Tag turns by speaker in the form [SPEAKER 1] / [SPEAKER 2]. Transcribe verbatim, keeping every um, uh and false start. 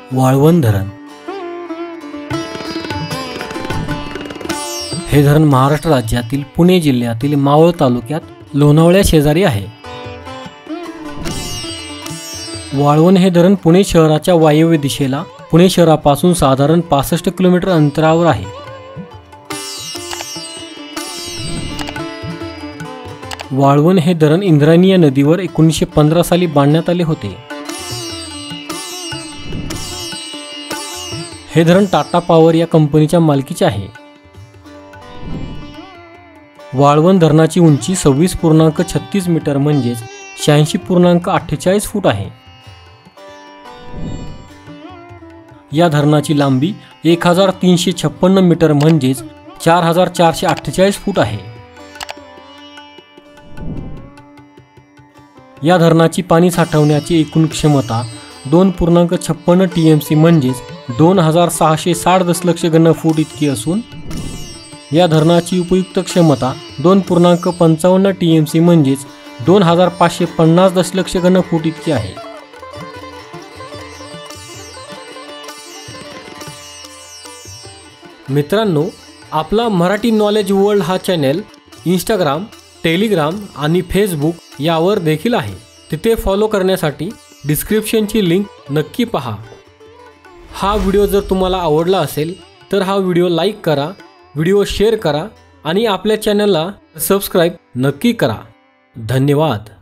[SPEAKER 1] वाळवंट धरण हे धरण महाराष्ट्र राज्यातील पुणे जिल्ह्यातील मावळ तालुक्यात लोणावळ्या शेजारी आहे। वाळवंट हे धरण पुणे शहराच्या वायव्य दिशेला पुणे शहरापासून साधारण पासष्ट किलोमीटर अंतरावर आहे। वाळवंट हे धरण इंद्रायणी या नदीवर एकोणीसशे पंधरा साली बांधण्यात आले होते। हे धरण टाटा पॉवर या कंपनीच्या मालकीचे आहे। वाळवंट धरणाची उंची सव्वीस पूर्णांक छत्तीस मीटर म्हणजेच शहाऐंशी पूर्णांक अठ्ठेचाळीस फूट आहे। या धरणाची लांबी एक हजार तीनशे छप्पन्न मीटर म्हणजेच चार हजार चारशे अठ्ठेचाळीस फूट आहे। या धरणाची पाणी साठवण्याची एकूण क्षमता दोन पूर्णांक छप्पन्न टी एम सी म्हणजेच दोन हजार सहाशे साठ दशलक्ष घनफूट इतकी असून या धरणाची उपयुक्त क्षमता दोन पूर्णांक पंचावन्न टी एम सी म्हणजेच दोन हजार पाचशे पन्नास दशलक्ष घनफूट इतकी आहे। मित्रांनो, आपला मराठी नॉलेज वर्ल्ड हा चॅनल इंस्टाग्राम, टेलिग्राम आणि फेसबुक यावर देखील आहे। तिथे फॉलो करण्यासाठी डिस्क्रिप्शनची लिंक नक्की पहा। हा व्हिडिओ जर तुम्हाला आवडला असेल तर हा व्हिडिओ लाईक करा, व्हिडिओ शेअर करा आणि आपल्या चॅनलला सबस्क्राईब नक्की करा। धन्यवाद।